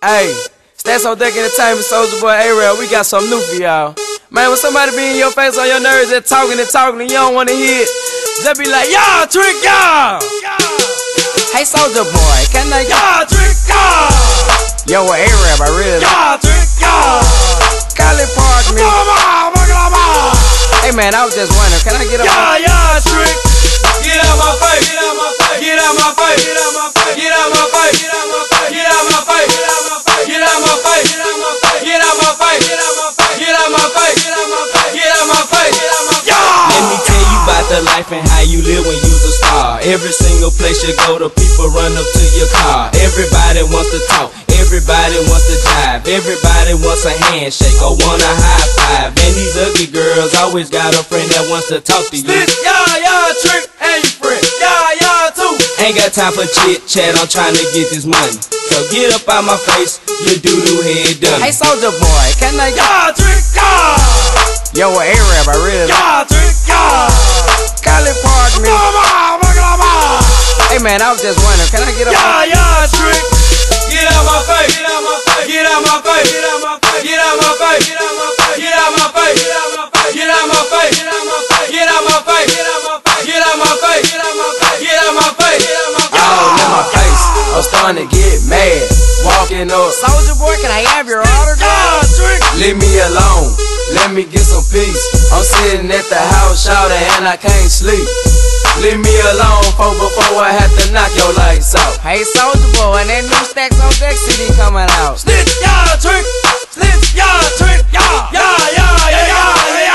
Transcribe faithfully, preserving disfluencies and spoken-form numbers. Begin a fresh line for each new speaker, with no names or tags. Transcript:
Hey, Stats on Deck Entertainment, Soulja Boy, A-Rail, we got something new for y'all. Man, when somebody be in your face on your nerves, they're talking and talking and you don't want to hear it, just be like, y'all, trick y'all! Hey, Soulja Boy, can I y'all trick y'all? Yo, with A-Rail, I really y'all trick y'all! Cali Park, me. Hey, man, I was just wondering, can I get up? Y'all, y'all trick! Get out my face! Get out my face! Get out my face! Get out my face! Get out my face! Get out my face! Get out my face! Get out my face! Get out my face! Get out my face! Get out my face! Get out my face! Get out my face! Get out my face! Get out my face!
Let me tell you about the life and how you live when you's a star. Every single place you go, the people run up to your car. Everybody wants to talk. Everybody wants to jive. Everybody wants a handshake or want a high five. And these ugly girls always got a friend that wants to talk to you.
Snitch, y'all, y'all trick, and you friend. Y'all, y'all too.
Ain't got time for chit chat, I'm trying to get this money. So get up out my face, you doo-doo head dummy.
Hey, Soulja Boy, can I y'all trick y'all? Yo, with A-Rail, I really y'all trick y'all. Cali Park, me. Hey, man, I was just wondering, can I get up? Y'all, y'all trick. Get out my face. Get out my face. Get out my face. Get out my face. Get out my face. Get out my face. Get out my face. Get out my face. Get out my face. Get out my face. Get out my face. Get out my face. Get out my face. Get out my face. Get out my face. Get out my face. Oh, in my face. I'm starting to get mad. Walking up. Soulja Boy, can I have your autograph? Leave me alone. Let me get some peace. I'm sitting at the house shouting and I can't sleep. Leave me alone for before I have to knock your lights out. Hey, Soulja Boy, and that new Stacks on Deck C D coming out. Snitch, y'all trick. Snitch, y'all trick. Y'all, y'all, y'all, y'all, y'all, y'all.